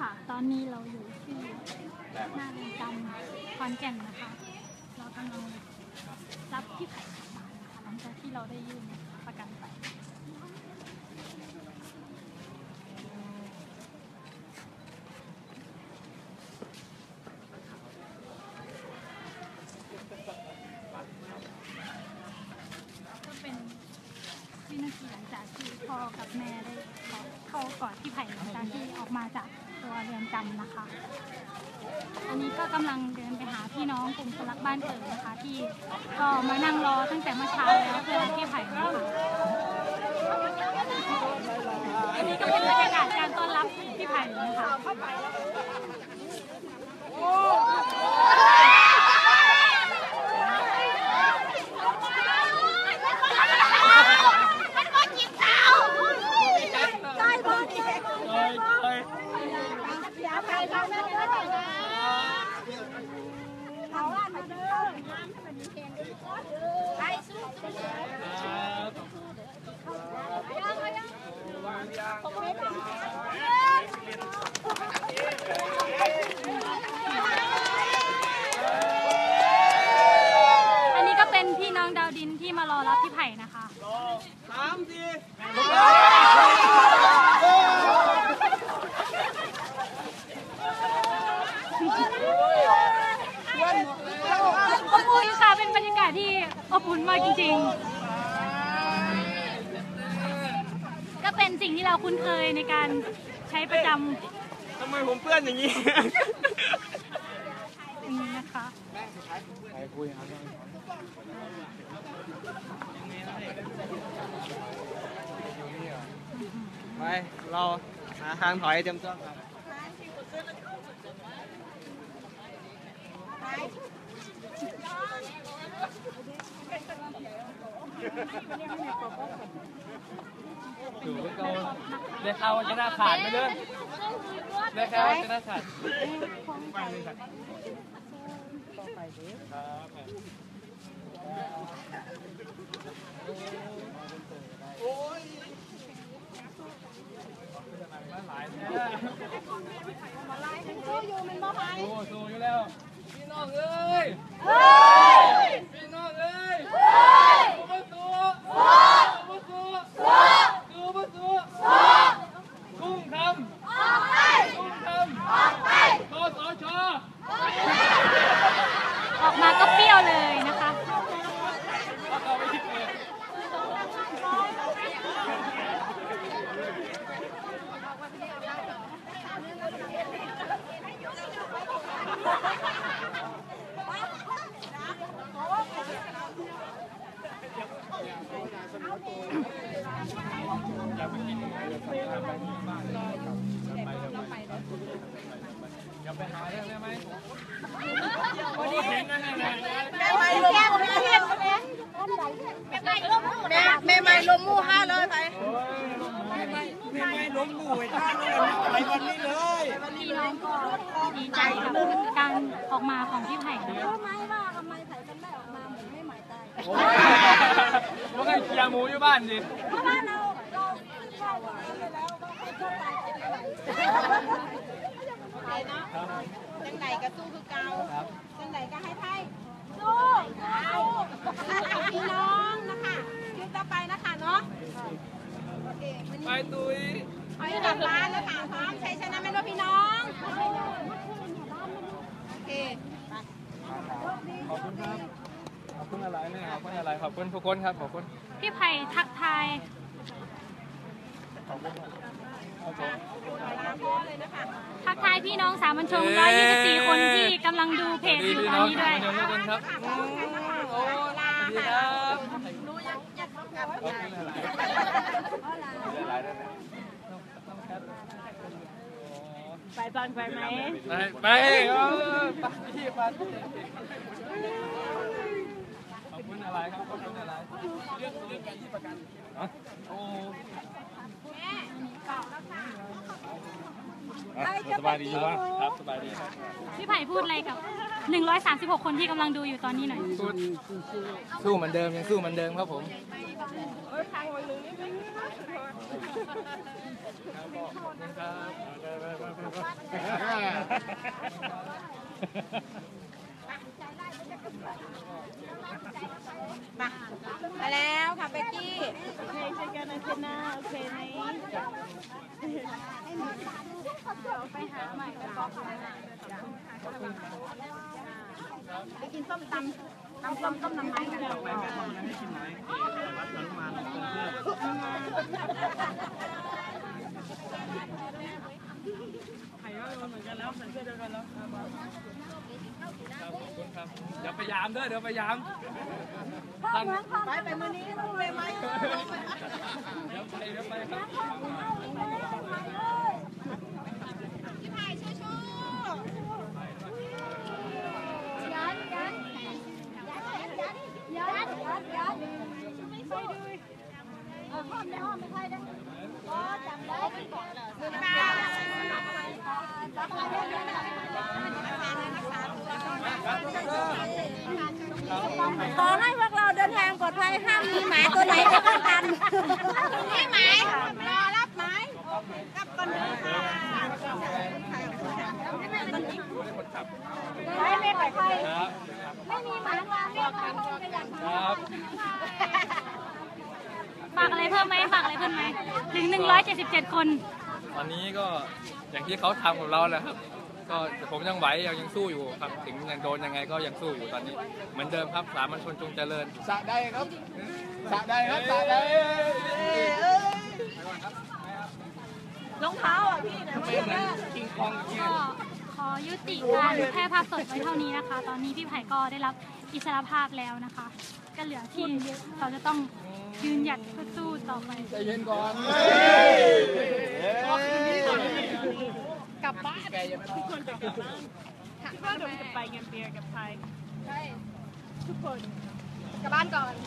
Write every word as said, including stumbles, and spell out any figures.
ค่ะตอนนี้เราอยู่ที่หน้าเรือนจำขอนแก่นนะคะเรากำลังรับพี่ไผ่กลับบ้านนะคะหลังจากที่เราได้ยื่นประกันไปก็เป็นวินาทีหลังจากที่พ่อกับแม่ได้เข้ากอดพี่ไผ่หลังจากที่ออกมาจากตัวเรือนจำนะคะ อันนี้ก็กำลังเดินไปหาพี่น้องกลุ่มคนรักบ้านเกิดนะคะที่ก็มานั่งรอตั้งแต่เมื่อเช้าแล้วเพื่อพี่ไผ่นะคะอันนี้ก็เป็นบรรยากาศการต้อนรับพี่ไผ่นะคะอันนี้ก็เป็นพี่น้องดาวดินที่มารอรับพี่ไผ่นะคะสามสี่อบอุ่นค่ะเป็นบรรยากาศที่อบอุ่นมากจริงๆก็เป็นสิ่งที่เราคุ้นเคยในการใช้ประจำทำไมผมเปื้อนอย่างนี้อย่างนี้นะคะไปคุยครับไปเราหาทางถอยเตรียมตัวครับดูเขาเรียกเขาจะน่าขาดไหมเนี่ยเรียกเขาจะน่าขาดไปเลยครับต่อไปดิครับโอ้ยหลายแท้มาไล่ทั้งคู่อยู่มันบ่ไปโอ้สู้อยู่แล้วพี่น้องเอ้ยพี่น้องเอ้ยมาสู้มาสู้สู้มาสู้กุ้งคำออกไปกุ้งคำออกไปคสชออกมาก็เปรี้ยวเลยนะคะอย่าไปหาเรื่องได้ไหมวันนี้เห็นนะแม่ไม่ลมแม่เห็นไหมแม่ไม่ลมมู่นะแม่ไม่ลมมู่ห้าเลยไปแม่ไม่ลมมู่ไปท่าเลยไปวันนี้เลยพี่น้องก็ดีใจกับการออกมาของพี่ไผ่นะรู้ไหมว่าทำไมไผ่กันไม่ออกมาเหมือนไม่หมายตายว่าไงเคียหมูอยู่บ้านดิเพราะว่าเราเราเข้ามาแล้วว่าไอ้พวกตายเป็นอะไรเนาะจังไหนก็สู้คือเก่าจังไหนก็ให้ไทยสู้พี่น้องนะคะคิดต่อไปนะคะเนาะไปตุ้ยไปกลับบ้านนะคะพร้อมใช้ชนะไม่รู้พี่น้องโอเคขอบคุณครับขอบคุณอะไรเนี่ยขอบคุณอะไรขอบคุณทุกคนครับขอบคุณพี่ไผ่ทักทายทักทายพี่น้องสามัญชนหนึ่งร้อยยี่สิบสี่คนที่กำลังดูเพจอยู่ตอนนี้ด้วยทุกคนครับโอ้ดีครับรู้ยักยักกับไปตอนไปไหมไปไปเออไปที่ไปขอบคุณอะไรครับขอบคุณอะไรเรื่องเรื่องการที่ประกันโอ้สบายดีว่าครับสบายดีพี่ไผ่พูดอะไรกับหนึ่งร้อยสามสิบหกคนที่กำลังดูอยู่ตอนนี้หน่อยสู้เหมือนเดิมยังสู้เหมือนเดิมครับผมครับมาไปแล้วค่ะเบกกี้โอเคเจอกันอาทิตย์หน้าโอเคไหมไปหาใหม่กันต่อไปกินส้มตำตำส้มต้มน้ำไม้กันต่อไปไม่กินไหมวัดหนุมานไข่ก็เหมือนกันแล้วใส่เสื้อเดียวกันแล้วขอบคุณครับเดี๋ยวพยายามเด้อเดี๋ยวพยายามไปไปมือนี้ต้องไปไหมเดี๋ยวไปเดี๋ยวไปครับพี่ไผ่ชูชูยันยันยันยันยันยันไม่ไปด้วยเออห้อมได้ห้อมไม่ใช่ได้ก็จำได้ไม่บอกเลยขอให้พวกเราเดินทางปลอดภัยห้ามมีหมาตัวไหนก็ต้องกันนี่หมายรอรับหมายกับคนเดินค่ะไม่ไม่ไปใครไม่มีหมาไม่มีหมาครับฝากอะไรเพิ่มไหมฝากอะไรเพิ่มไหมถึงหนึ่งร้อยเจ็ดสิบเจ็ดคนตอนนี้ก็อย่างที่เขาทำกับเราแหละครับก็ผมยังไหวยังยังสู้อยู่ครับถึงยังโดนยังไงก็ยังสู้อยู่ตอนนี้เหมือนเดิมครับสามัญชนจงเจริญสะได้ครับสะได้ครับสะได้รองเท้าอ่ะพี่นะไม่ได้กิงคองกิงก็ขอยุติการแพร่ภาพสดไว้เท่านี้นะคะตอนนี้พี่ไผ่ก็ได้รับอิสรภาพแล้วนะคะก็เหลือที่เราจะต้องยืนหยัดเพื่อสู้ต่อไปใจเย็นก่อนกลับบ้านทุกคนจะกลับบ้านคิดว่าเดี๋ยวจะไปเกมเบียร์กับใครใช่ทุกคนกลับบ้านก่อน